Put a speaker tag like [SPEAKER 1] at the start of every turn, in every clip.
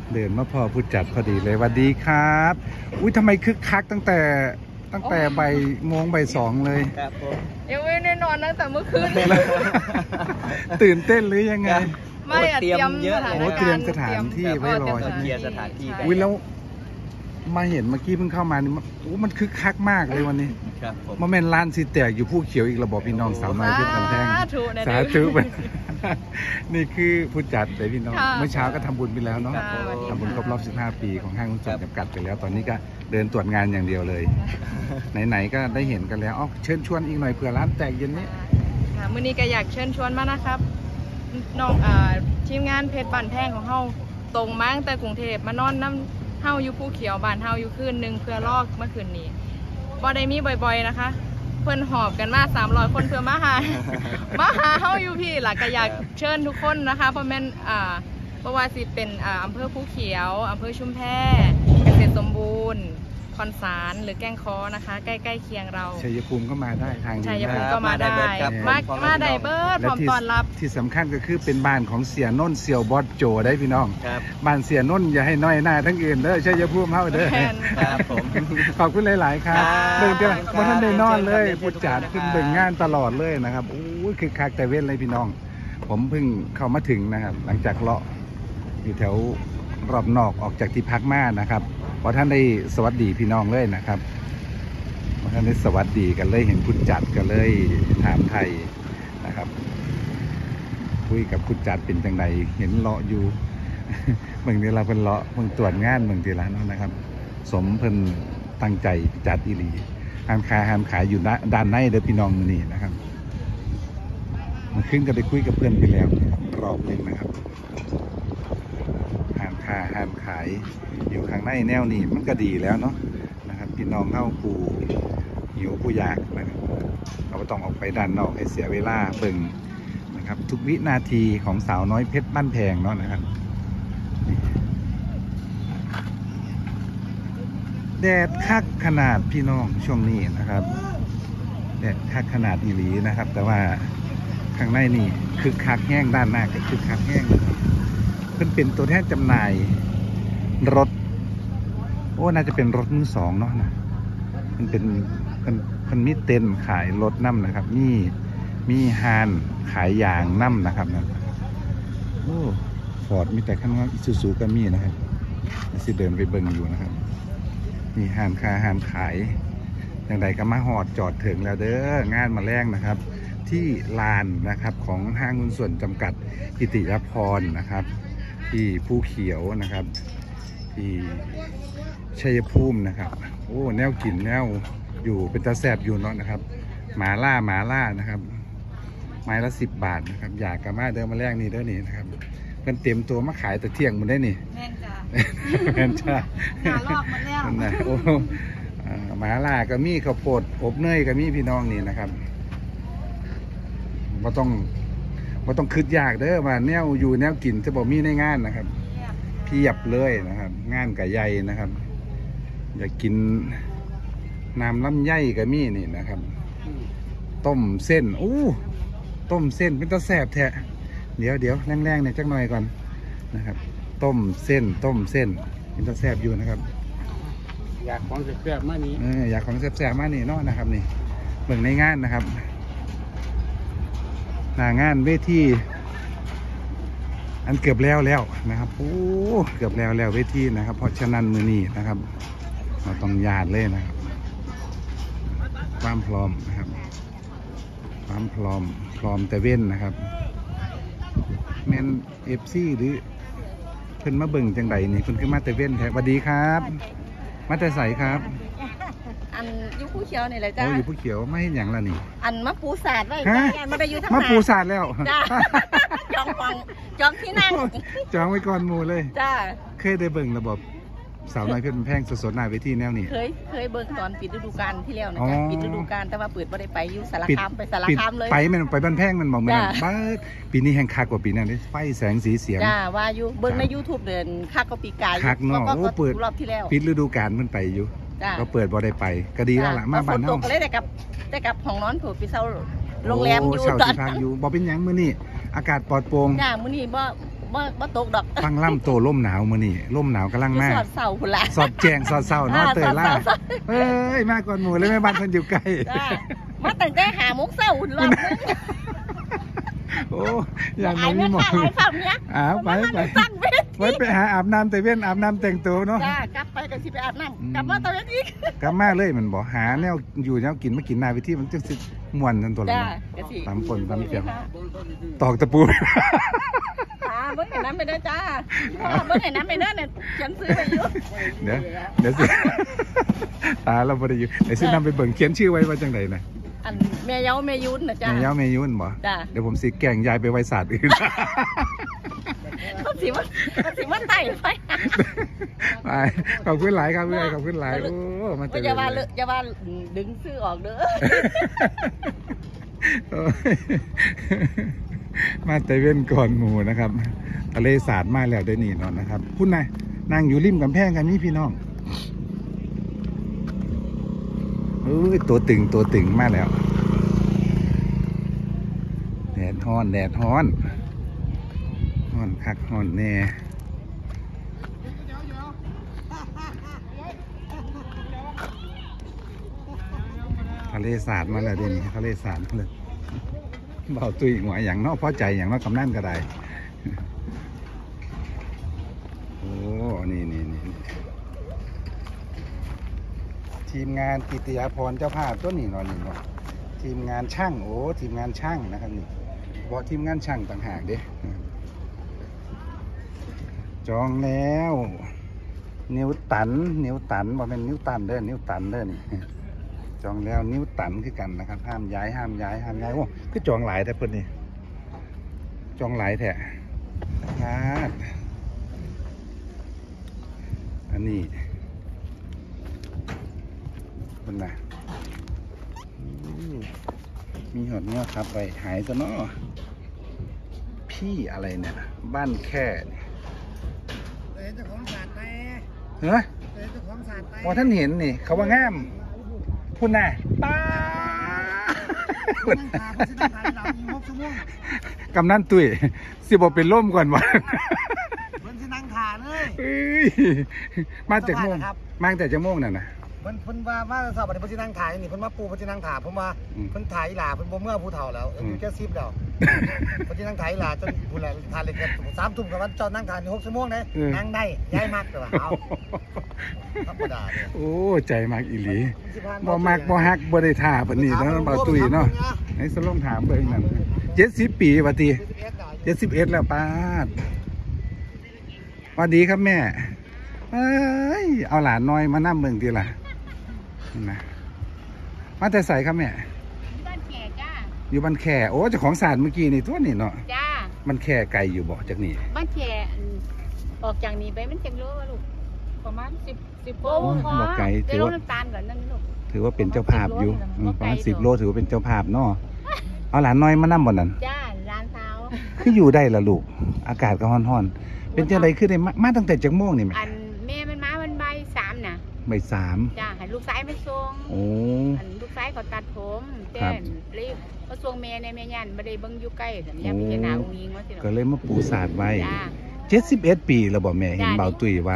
[SPEAKER 1] เดินมาพอผู้จัดพอดีเลยสวัสดีครับอุ้ยทำไมคึกคักตั้งแต่บ่ายโมงบ่ายสองเลย
[SPEAKER 2] ครับผม
[SPEAKER 3] ยังไม่ได้นอนตั้งแต่เมื่อคืน
[SPEAKER 1] ตื่นเต้นหรือยังไง
[SPEAKER 3] ไม่เตรียมเยอะ
[SPEAKER 1] เตรียมสถานที่ไว้รอใช่ไหม
[SPEAKER 2] เคลียร์สถานที่กัน
[SPEAKER 1] อุ้ยแล้วมาเห็นเมื่อกี้เพิ่งเข้ามานี่มันคึกคักมากเลยวันนี้
[SPEAKER 2] ครับผม
[SPEAKER 1] มาเมนร้านสีแตกอยู่ผู้เขียวอีกระบอกพี่น้องสาวน้อยเพชรกันแท่งสาธุไปนี่คือผู้จัดเลยพี่น้องเมื่อเช้าก็ทำบุญไปแล้วเนาะทำบุญครบรอบ15 ปีของห้างหุ้นส่วนจำกัดไปแล้วตอนนี้ก็เดินตรวจงานอย่างเดียวเลยไหนๆก็ได้เห็นกันแล้วเชิญชวนอีกหน่อยเผื่อร้านแตกเย็นนี้
[SPEAKER 3] มื้อนี้ก็อยากเชิญชวนมานะครับน้องทีมงานเพชรบ้านแท่งของเฮาตรงมาตั้งแต่กรุงเทพมานอนน้ำเฮาอยู่ผู้เขียวบ้านเฮาอยู่คืนนึงเพื่อลอกเมื่อคืนนี้บ่ได้มีบ่อยๆนะคะเพื่อนหอบกันมา300 คนเพื่อมาหาเฮาอยู่พี่ล่ะก็อยากเชิญทุกคนนะคะเพราะแม่นเพราะว่าสิเป็นอำเภอภูเขียวอำเภอชุมแพเกษตรสมบูรณ์คอนสารหรือแก้งคอนะคะใกล้ๆเคียงเรา
[SPEAKER 1] ชัยภูมิก็มาได้ทางนี้
[SPEAKER 3] ชัยภูมิก็มาได้มาได้เบิร์ดพร้อมต้อนรับ
[SPEAKER 1] ที่สำคัญก็คือเป็นบ้านของเสียน้นเสี่ยวบอสโจได้พี่น้องบ้านเสียน้นอย่าให้น้อยหน้าทั้งอื่นเด้อชัยภูมิเฮาเด้อ
[SPEAKER 2] ครับผม
[SPEAKER 1] ขอบคุณหลายๆครับเดินกันวันนั้นได้นอนเลยผู้จัดขึ้นเบิ่งงานตลอดเลยนะครับโอ้ยคือคักแต่เว้นเลยพี่น้องผมเพิ่งเข้ามาถึงนะครับหลังจากเลาะอยู่แถวรอบนอกออกจากที่พักมานะครับพอท่านได้สวัสดีพี่น้องเลยนะครับพอท่านได้สวัสดีกันเลยเห็นผู้จัดกันเลยถามไทยนะครับคุยกับผู้จัดเป็นจังไดเห็นเลาะอยู่เมืองที่เราเพิ่นเลาะเมืองตรวจงานเมืองที่ร้านนะครับสมเพิ่นตั้งใจจัดอีหลีห้ามขายอยู่ด้านในเด้อพี่น้องนี่นะครับมันขึ้นก็ได้คุยกับเพื่อนไปแล้วรอบนึงนะครับห้ามขายอยู่ข้างในแนวนี้มันก็ดีแล้วเนาะนะครับพี่น้องเข้าผู้หิวผู้อยากนะครับเราต้องออกไปด้านนอกให้เสียเวลาเบิ่งนะครับทุกวินาทีของสาวน้อยเพชรบ้านแพงเนาะนะครับแดดคักขนาดพี่น้องช่วงนี้นะครับแดดคักขนาดอีหลีนะครับแต่ว่าข้างในนี่คึกคักแห้งด้านหน้าก็คึกคักแห้งเพิ่นเป็นตัวแทนจำหน่ายรถน่าจะเป็นรถมือสองเนาะนะมันเป็นมีเต็นท์ขายรถน้ำนะครับมีฮานขายยางน้ำนะครับนั่นฟอร์ดมีแต่ข้างนอกอิซูซูก็มีนะครับสิเดินไปเบิ่งอยู่นะครับมีฮานขายอย่างไรก็มาหอดจอดถึงแล้วเด้องานมาแรงนะครับที่ลานนะครับของห้างหุ้นส่วนจำกัดกิติยพรนะครับที่ภูเขียวนะครับที่ชัยภูมินะครับแนวกินแนวอยู่เป็นตาแสบอยู่เนาะนะครับหมาล่านะครับไม้ละ10 บาทนะครับอยากกระมาเดินมาแรกนี่เด้อนี่นะครับเป็นเต็มตัวมาขายแต่เที่ยงมันได้นี่
[SPEAKER 3] แม่นจ้า
[SPEAKER 1] แม่นจ้า
[SPEAKER 3] ลอกมาแล้ว
[SPEAKER 1] นะหมาล่าก็มีข้าวโพดอบเนยก็มีพี่น้องนี่นะครับว่าต้องคิดยากเด้อว่าแนวอยู่แนวกินจะบอกมีในงานนะครับเพียบเลยนะครับงานไก่ใหญ่นะครับอยากกินน้ำลำไยก็มีนี่นะครับต้มเส้นต้มเส้นเป็นตะแสบแทะเดี๋ยวแรงๆเนี่ยจักหน่อยก่อนนะครับต้มเส้นเป็นตะแสบอยู่นะครับ
[SPEAKER 2] อยากของแซ่บๆมานี่
[SPEAKER 1] อยากของแซ่บๆมานี่เนาะนะครับนี่เบิ่งในงานนะครับหน้างานเวทีอันเกือบแล้วนะครับเกือบแล้วเวทีนะครับเพราะฉะนั้นมือนี้นะครับเราต้องยาดเลยนะครับความพร้อมนะครับความพร้อมแต่เว้นนะครับแมนFCหรือเพิ่นมาเบิ่งจังใดนี่เพิ่นขึ้นมาแต่เว้นแท้สวัสดีครับมาแต่ใสครับ
[SPEAKER 3] อันอยู่ผู้เขียวนี่แหละจ้า
[SPEAKER 1] อยู่ผู้เขียวไม่เห็นอย่างละนี่
[SPEAKER 3] อันมะปูสาดไว้มาได้อยู่ทั้ง
[SPEAKER 1] มะปูสาดแล้ว
[SPEAKER 3] จ้าจองที่นั่ง
[SPEAKER 1] จองไว้ก่อนหมู่เลย
[SPEAKER 3] จ้า
[SPEAKER 1] เคยได้เบิ่งระบบสาวน้อยเพชรบ้านแพงสดๆหน้าเวทีแนวนี้
[SPEAKER 3] เคยเบิ่งตอนปิดฤดูกาลที่แล้วนะจ๊ะปิดฤดูกาลแต่ว่าเปิดบ่ได้ไปอยู่สารคามไปสารคามเลย
[SPEAKER 1] ไปมันไปบ้านแพงมันบอกมันบ้าปีนี้แห่งคักกว่าปีนั้นเลยไฟแสงสีเสียง
[SPEAKER 3] จ้าว่าอยู่เบิ่งใน YouTube เดินคักกว่าปีกาย
[SPEAKER 1] คักเนาะเปิด
[SPEAKER 3] รอบที่แล้ว
[SPEAKER 1] ปิดฤดูกาลมันไปอยู่ก็เปิดบ่ได้ไปก็ดีแล้วล่ะมาบ้านเฮา
[SPEAKER 3] เลยแต่กับห้องนอนถูกไปเช่าโรงแรมอยู่
[SPEAKER 1] ตอนอยู่บ่เป็นหยังมื้อนี้อากาศปลอดโปร่ง
[SPEAKER 3] จ้ามื้อนี้บ่
[SPEAKER 4] บ่ตกดอก
[SPEAKER 1] ฟังล่ำโตล่มหนาวมื้อนี้ล่มหนาวกำลังมา
[SPEAKER 4] สอดเสาพุ่นละ
[SPEAKER 1] สอดแจงสอดเศร้าเนาะเตยล่า
[SPEAKER 4] สอด
[SPEAKER 1] เอ้ยมาก่อนหมู่เลยแม่บ้านเพิ่นอยู่ใกล้
[SPEAKER 4] จ้ามาตั้งแต่หามุกเสาหุ่นรอบนึง
[SPEAKER 1] โอ้ยาง
[SPEAKER 4] ไอ้
[SPEAKER 1] น้อยมี
[SPEAKER 4] แม่
[SPEAKER 1] หมอ
[SPEAKER 4] ไอ้ฝั่งเนี้ย
[SPEAKER 1] ไป
[SPEAKER 4] ตั้งเวท
[SPEAKER 1] ไว้ไปหาอาบน้ำแต่เว้นอาบน้ำแต่งตัวเนาะ
[SPEAKER 4] จ้ากลับไปก็สิไปอาบน้ำกลับมาตะเวนอีก
[SPEAKER 1] กลับมาเลยมันบอกหาแนวอยู่แนวกินมากินนาวิธีมันจึงสิม่วนทันตัวละ
[SPEAKER 4] จ้า
[SPEAKER 1] เนาะ
[SPEAKER 4] ก็สิ
[SPEAKER 1] ตามคนตามเจียวตอกตะปู
[SPEAKER 4] จ้าเบิ่งให้น้ำไปเด้อจ้าเบิ่งให้น้ำไปเด้อเนี่ยฉันซื้อไปอยู่
[SPEAKER 1] เดี๋ยวสิ ตาเราบ่ได้อยู่ไหนสินำไปเบิ่งเขียนชื่อไว้ว่าจังไดนะ
[SPEAKER 4] อันแม่เย้าแม่ยุนนะจ้า
[SPEAKER 1] แม่เย้าแม่ยุ่นบ่
[SPEAKER 4] จ้า
[SPEAKER 1] เดี๋ยวผมสิแกล้งยายไปไว้ศาสตร์อื่น
[SPEAKER 4] เขาสิว่าไต่ไป
[SPEAKER 1] ไปขอบคุณหลายครับเพื่อนขอบคุณหลายโอ้มาเจอ
[SPEAKER 4] อย่าว่าเลยอย่าว่าดึงซื้อออกเด้อ
[SPEAKER 1] โอ้ยมาเตเว่นก่อนหมู่นะครับทะเลสาดมาแล้วได้นี่นอนนะครับพุ่นนายนั่งอยู่ริมกำแพงกันนี่พี่น้องเอ้ยตัวตึงมาแล้วแดดฮ้อนฮ้อนคักฮ้อนแน่ทะเลสาดมาแล้วเดี๋ยวนี้ทะเลสาดมาเลยเบาตุยหัวอย่างเนอกพอใจอย่างเนอกกำนั่นก็ได้โอ้นี่ทีมงานกิติยาพรเจ้าภาพตัวนี้เนาะนี่เนาะทีมงานช่างโอ้ทีมงานช่างนะครับนี่บอกทีมงานช่างต่างหากเด้จองแล้วนิ้วตันบอกเป็นนิ้วตันเด้อนิ้วตันเด้อนี่จองแล้วนิ้วตันคือกันนะครับห้ามย้ายโอ้คือจองหลายแต่เพิ่นนี่จองหลายแท้ครับอันนี้เป็นไงมีหอดเนื้อครับไปหายตัวเนาะพี่อะไรเนี่ยบ้านแค่เจ้าของศาสตร์ไปเฮ้ยเจ้าของศาสตร์ไปพอท่านเห็นนี่เขาว่างามพุ่นน่ะป้ากำนันตุ้ยสิบอกเป็นล่มก่อนวะมันสินั่งขาเลยมาจากโมงมาแต่จะโมงนั่นนะ
[SPEAKER 5] เพิ่นว่ามาสอบบัดนี้เพิ่นสินั่งถ่ายนี่เพิ่นมาปูเพิ่นสินั่งถ่ายผมว่าเพิ่นถ่ายอีหลาเพิ่นบ่เมื่อผู้เฒ่าแล้วอายุแค่10แล้วเพิ่นสินั่งถ่ายอีหลาจนพุ่นละถ่ายเลยกัน3 ทุ่มกับวันเจ้านั่งถ่าย6 ชั่วโมงได้นั่งได้ย้ายมักแต่ว่าเอาธรรมดาเนี่ย
[SPEAKER 1] โอ้ใจมักอีหลีบ่มักบ่ฮักบ่ได้ท่าปานนี้เนาะเบาตุ้ยเนาะให้สลองถามเบิ่งนั่น70 ปีว่าติ71แล้วป้าดสวัสดีครับแม่เอ้ยเอาหลานน้อยมานั่งเบิ่งทีละนะมาแต่ใส่ครับแม่
[SPEAKER 4] บ้านแขกจ้า
[SPEAKER 1] อยู่บ้านแค่โอ้เจ้าของศาลเมื่อกี้นี่ตัวนี่เนาะ
[SPEAKER 4] จ้า
[SPEAKER 1] มันแค่ไกลอยู่บ่จากนี่
[SPEAKER 4] บ้านแขกออกจากนี้ไปมันจังรู้ว่าลูกประมาณ10 โล
[SPEAKER 1] บ่ไกลถือว่า
[SPEAKER 4] น้ำตาลก่อนนั่นลูก
[SPEAKER 1] ถือว่าเป็นเจ้าภาพอยู่ประมาณ10 โลถือว่าเป็นเจ้าภาพเนาะเอาหลานน้อยมานั่งบ่นั่น
[SPEAKER 4] จ้าหลานสาว
[SPEAKER 1] คืออยู่ได้ล่ะลูกอากาศก็ร้อนๆเป็นจังได๋คือได้มาตั้งแต่จักโมงนี่แม่
[SPEAKER 4] อันแม่มันมาวันบ่าย 3น่ะ
[SPEAKER 1] บ่าย 3
[SPEAKER 4] จ้าให้ลูกชายมาส่ง
[SPEAKER 1] โอ้
[SPEAKER 4] อันลูกชายเขาตัดผมเต้นรีบมาส่งแม่ในแม่ยันบ่ได้เบิ่งอยู่ใกล้แต่ยังพิจารณาอุ้งอิงว่าสิ
[SPEAKER 1] ก็เลยมาปูศาสตร์ไว้71 ปีแล้วบ่แม่เห็นเบาตุ้ยว่า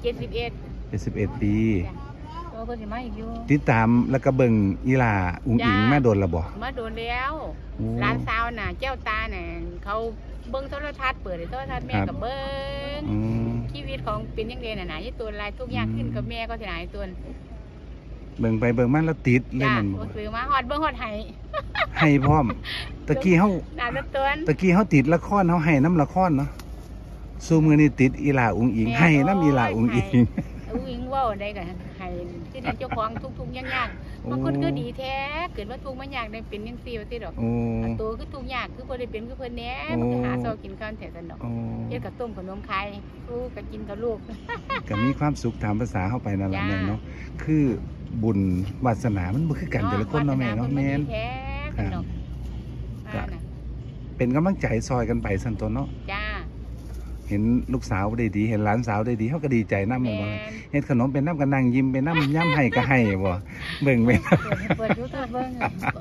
[SPEAKER 1] 71 ปี
[SPEAKER 4] ก็สิมาอีกอยู่
[SPEAKER 1] ติดตามแล้วก็เบิ่งอีหลาอุ้งอิงมาโดนแล้วบ่
[SPEAKER 4] มาโดนแล้วร้านซาวน่ะแก้วตาน่ะเขาเบิ่งโทรทัศน์เปิดโทรทัศน์แม่ก็เบิ่งชีวิตของเป็นจังได๋น่ะนะยี่ตัวลายทุกอย่างขึ้นกับแม่ก็สิหลายตัว
[SPEAKER 1] เบิ่งไปเบิ่งมาแล้วติดเลยมัน
[SPEAKER 4] บ่ซื้อมาฮอดเบิ่งฮอด
[SPEAKER 1] ให้พร้อมตะกี้เฮาติดละครเฮาให้น้ำละครเนาะซูมือนี่ติดอีหลาอุ้งอิงให้น้ำอีหลาอุ้งอิง
[SPEAKER 4] อุ้งอิงเว้าได้ก็ให้ที่นั่นเจ้าของทุกๆยากๆบางคนคือดีแท้เกิดว่าทุกข์มันยากได้เป็นจังซี่ว่าติดอกตัวคือทุกข์ยากคือบ่ได้เป็นคือเพิ่นแหน่มันคือหาซอกินข้าวแท้ซั่นดอกเฮ็ดกับต้มขนมไข่กูก็กินกับลูก
[SPEAKER 1] ก็มีความสุขตามภาษาเข้าไปนั่นแหละแม่เนาะคือบุญวาสนามันบ่คือกันแต่ละคนเนาะแม่เนาะแม่นครับเป็นกำลังใจซอยกันไปซั่นตัวเนาะ
[SPEAKER 4] จ้า
[SPEAKER 1] เห็นลูกสาวได้ดีเห็นหลานสาวได้ดีเขาก็ดีใจน้ำเลยบ่เห็นขนมเป็นน้ำกันนั่งยิ้มเป็นน้ำย่ำให้ก็ให้บ่เบิ่งไป
[SPEAKER 4] เปิดยูทูบเบิ่ง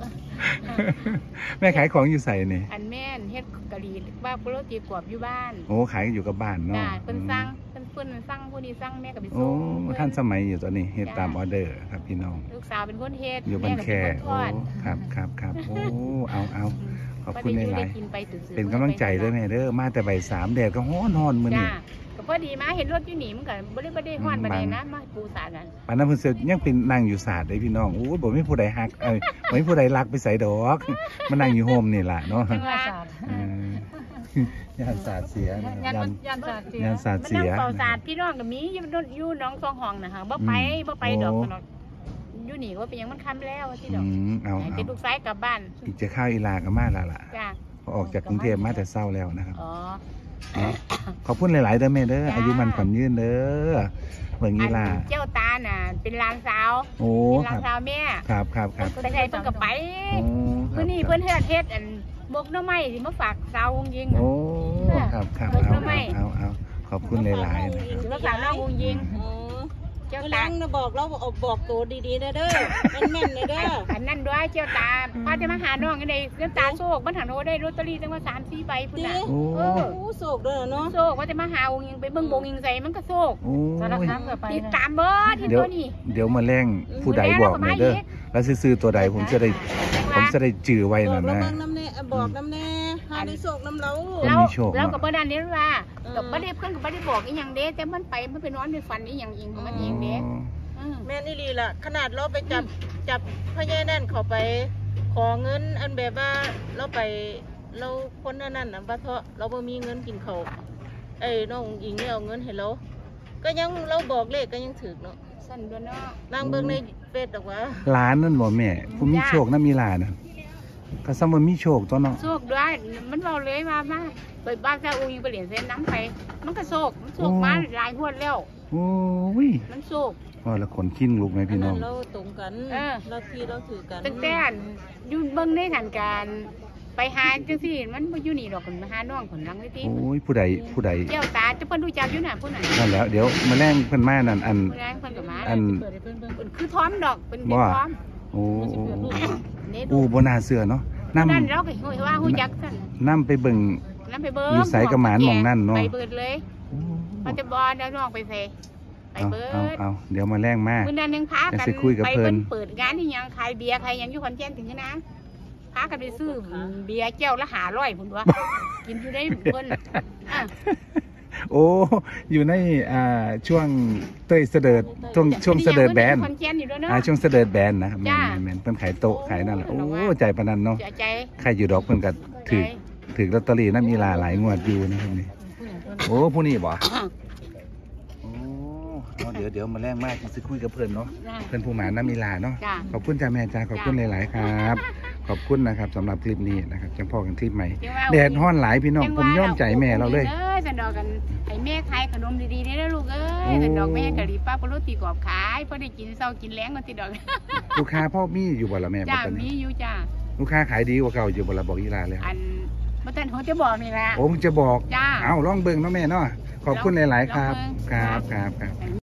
[SPEAKER 1] แม่ขายของอยู่ใส่นี่
[SPEAKER 4] อันแม่นเฮ็ดกะหรี่บ้าโปรตีกรอบอยู่บ้าน
[SPEAKER 1] โอ้ขายอยู่กับบ้านเนาะ
[SPEAKER 4] จ้าเพิ่นสั่งเพิ่นสั่งผู้นี้สั่งแม่ก็ไป
[SPEAKER 1] โอ้
[SPEAKER 4] ส่ง
[SPEAKER 1] ท่านสมัยอยู่ตอนนี้เฮ็ดตามออเดอร์ครับพี่น้อง
[SPEAKER 4] ลูกสาวเป็นคนเฮ็ด
[SPEAKER 1] อยู่บ้านแค่
[SPEAKER 4] ม่ก็เป็นคนท
[SPEAKER 1] โอ้
[SPEAKER 4] อด
[SPEAKER 1] ครับโอ้เอาขอบคุณ
[SPEAKER 4] บ่ได้
[SPEAKER 1] หลาย
[SPEAKER 4] กินไปซื่อ
[SPEAKER 1] ๆ
[SPEAKER 4] ๆ
[SPEAKER 1] เป็นกำลังใจเด้อแม่เด้อมาแต่บ่าย3แดดก็ฮ้อนมื้อนี้
[SPEAKER 4] จ้าก็พอดีมาเห็นรถอยู่นี่มันก็บ่ได้ฮ้อนบ่ได้นะมาปูสาดกัน
[SPEAKER 1] ปานนั้นเพิ่นสิยังเป็นนั่งอยู่ศาสตร์เด้พี่น้องโอ้ยบ่มีผู้ใดฮักบ่มีผู้ใดรักไปใส่ดอกมานั่งอยู่โฮมนี่ล่ะเนาะ
[SPEAKER 4] จังว่า
[SPEAKER 1] ยานศาสตร์เสียนะครับ
[SPEAKER 3] ยันศาสตร์เสีย
[SPEAKER 1] ยานศาสตร์
[SPEAKER 4] มัน
[SPEAKER 1] เสีย
[SPEAKER 4] นั่งเป่าสาดพี่น้องก็มีอยู่น้องซองห้องนะคะบ่ไปดอก
[SPEAKER 1] โอ้
[SPEAKER 4] ขนมอยู่นี่ว่าเป็นหยังมันค้ำแล้วที่ด
[SPEAKER 1] อื
[SPEAKER 4] อก
[SPEAKER 1] มเอา
[SPEAKER 4] ให้เป็นลูกซ้ายกลับบ้าน
[SPEAKER 1] อีกจะเข้าอีลาก็มาแล้วล่ะ
[SPEAKER 4] จ้า
[SPEAKER 1] พอออกจากกรุงเทพมาแต่เศร้าแล้วนะครับ
[SPEAKER 4] อ๋อ
[SPEAKER 1] เนาะขอบคุณหลายๆเด้อแม่เด้ออายุมันขวัญยืนเด้อเบิ่งอีลา
[SPEAKER 4] เจ้าตาน่ะเป็นหลานสาว
[SPEAKER 1] โอ้
[SPEAKER 4] เป็นหลา
[SPEAKER 1] คน รับ
[SPEAKER 4] สาวแม่
[SPEAKER 1] ครับ
[SPEAKER 4] ไปใส่เพิ่นก็ไป
[SPEAKER 1] โอ้ครั
[SPEAKER 4] มื้
[SPEAKER 1] บ
[SPEAKER 4] อนี้เพิ่นเฮ็ดอันบกหน่อไม้สิมาฝากสาววงยิง
[SPEAKER 1] โอ้ครับเอาขอบคุณหลายๆนะครับ
[SPEAKER 4] สิมาฝากน้องวงยิง
[SPEAKER 6] อ๋อ
[SPEAKER 4] เจ้า
[SPEAKER 6] เว
[SPEAKER 4] ตา
[SPEAKER 6] ลานะบอกเราบอกตัวดีๆนะเด้อแม่นๆนะเด้อ
[SPEAKER 4] อันนั้นด้วยเจ้าตาพาจะมาหาน้องอันใดเจ้าตาโชคมันหันโอ้ได้ลอตเตอรี่จังว่า3-4ใบพุ่นน่ะ
[SPEAKER 1] โอ้
[SPEAKER 4] เออ
[SPEAKER 6] โอ้โศกเด้อเนาะ
[SPEAKER 4] โชคว่าจะมาหาวงยิงไปเบิ่งวงยิงใส่มันก็โชค
[SPEAKER 1] โอ้
[SPEAKER 3] สาร
[SPEAKER 1] ย
[SPEAKER 3] คามก็ไป
[SPEAKER 4] ติด
[SPEAKER 3] นะ
[SPEAKER 4] ตามเบิดที่
[SPEAKER 1] เดี๋ยว
[SPEAKER 4] ตัวนี้
[SPEAKER 1] เดี๋ยวมาแรงผู้ใดบอกหน่อยเด้อแล้วซื้อตัวใดผมจะได้จื่อไว้
[SPEAKER 6] บอก
[SPEAKER 1] นั่น
[SPEAKER 6] แล้ว
[SPEAKER 1] นะ
[SPEAKER 6] เบิ่งน้ำแน่บอกน้ำแน่หาได้โศกน้ำเรา
[SPEAKER 1] คนมีโชค
[SPEAKER 4] เรา
[SPEAKER 1] เนาะ
[SPEAKER 4] กับบ่ดันนี้ว่า
[SPEAKER 6] เออ
[SPEAKER 4] กับบ่ได้เพิ่นกับบ่ได้บอกอีหยังเด้แต่มันไปนอนไปฝันอีหยังเองของมันเองเด้อืม
[SPEAKER 6] แม่นอี่ลีล่ะขนาดเราไปจับพญานั่นเขาไปขอเงินอันแบบว่าเราคนนั้นน่ะว่าเถาะเราบ่มีเงินกินเขาวน้องอิงเนี่ยเอาเงินให้เราก็ยังเราบอกเลขก็ยังถูกเนาะ
[SPEAKER 4] สั่นด้วยเนาะ
[SPEAKER 6] นางเบิ่งในเฟซดอกว่า
[SPEAKER 1] ร้านนั่นบ่แม่ผู้มีโชคนะมีหลานน่ะก็ซ้ำว่ามีโชคตัวเนาะ
[SPEAKER 4] โชคด้วยมันเว้าเลยมาไปบ้านซาอูยิงไปเหรียญเส้นน้ำไปมันก็โชคมันโชคมาหลายงวดแล้ว
[SPEAKER 1] โอ้ย
[SPEAKER 4] มันโชค
[SPEAKER 1] ว่าแล้วคนขิ้งลูกไหม
[SPEAKER 6] อัน
[SPEAKER 1] พี่น้
[SPEAKER 6] นั้
[SPEAKER 1] อง
[SPEAKER 6] นเราตรงกัน
[SPEAKER 4] เออ
[SPEAKER 6] เราที่เราถือกัน
[SPEAKER 4] ตั้งแต่อยู่เบิ่งในสถานการณ์ไปหาจังซี่มันบ่อยู่นี่ดอกคนมาหาน้องคนหลังเลยติ
[SPEAKER 1] โอ้ยผู้ใด
[SPEAKER 4] เจ้าตาจะเพิ่นรู้จักอยู่น่ะผู้นั้น
[SPEAKER 1] นั่นแล้วเดี๋ยวมาแรงเพิ่นมานั่นอัน
[SPEAKER 4] ผู้นั้นเพิ่นก็มา
[SPEAKER 1] อัน
[SPEAKER 4] เพิ่นคือพร้อมดอกเป็น
[SPEAKER 1] ว่า
[SPEAKER 4] พร้อม
[SPEAKER 1] โอ้
[SPEAKER 4] นี่
[SPEAKER 1] โอ้บ่น่าเชื่อเนาะนำ
[SPEAKER 4] นั่นเราก็ว่าฮู้จักซั่น
[SPEAKER 1] นำไปเบิ่ง
[SPEAKER 4] นำไปเบิ่ง
[SPEAKER 1] อยู่ไสกะหมานหม้องนั่นเนาะ
[SPEAKER 4] ไปเบิดเลยมันจะบ่เดี๋ยวน้องไปเซไปเบิด
[SPEAKER 1] เอาเดี๋ยวมาแรงมา
[SPEAKER 4] มื้อนั้นยังพา
[SPEAKER 1] จะ
[SPEAKER 4] กัน
[SPEAKER 1] สิคุยกับ
[SPEAKER 4] ไป
[SPEAKER 1] เพิ่น
[SPEAKER 4] เปิดงานที่ยังขายเบียร์ขายหยังอยู่ขอนแก่นถึงนะพากันไปซื้อเบียร์แก้วละ500พุ่นว่ากินอยู่ได้เพิ่นอ่ะ
[SPEAKER 1] โอ้อยู่ในช่วงเต้ยเสดิร์ดช่วงเสดิร์ดแบน
[SPEAKER 4] คอนแก่นอยู่ด้วยเนาะ
[SPEAKER 1] ช่วงเสดิร์ดแบนนะครับ
[SPEAKER 4] จ้า
[SPEAKER 1] แม่นเพิ่นขายโต๊ะขายนั่นแหละโอ้ใจปานนั้นเนาะ
[SPEAKER 4] เสียใจ
[SPEAKER 1] ใครอยู่ดอกเพิ่นก็ถือลอตเตอรี่นำมีหลายงวดอยู่นะครับนี่โอ้ผู้นี้บ่โอ้เอาเดี๋ยวมาแรงมากสิคุยกับเพิ่นเนาะเพิ่นผู้หมานำมีลาเนาะ
[SPEAKER 4] จ้า
[SPEAKER 1] ขอบคุณจ้าแม่จ้าขอบคุณหลาย ๆ ครับ ขอบคุณนะครับสำหรับคลิปนี้นะครับจังพ่อกันคลิปใหม่แดดฮ้อนหลายพี่น้องผมย่อมใจแม่เราเลย
[SPEAKER 4] สันดอกกันให้แม่ขายขนมดีๆนี่นะลูกเอ้ยสันดอกแม่กะหรี่ป้าปลุตีกรอบขายพอได้กินเช้ากินแล้งกันติดอก
[SPEAKER 1] ลูกค้าพ่อมีอยู่บ่ล่ะแม่
[SPEAKER 4] จ้า
[SPEAKER 1] บัด
[SPEAKER 4] มี
[SPEAKER 1] นี้
[SPEAKER 4] อยู่จ้า
[SPEAKER 1] ลูกค้าขายดีกว่าเก่าอยู่บ่ล่ะบอกอีหลาเลย
[SPEAKER 4] อันบ่ทันเขาจะบอกนี่ล่ะ
[SPEAKER 1] โอ้มึงจะบอก
[SPEAKER 4] จ้า
[SPEAKER 1] เอาลองเบิ่งเนาะแม่เนาะขอบคุณหลาย ๆ ครับ
[SPEAKER 4] ลองเบิ่ง
[SPEAKER 1] ครับ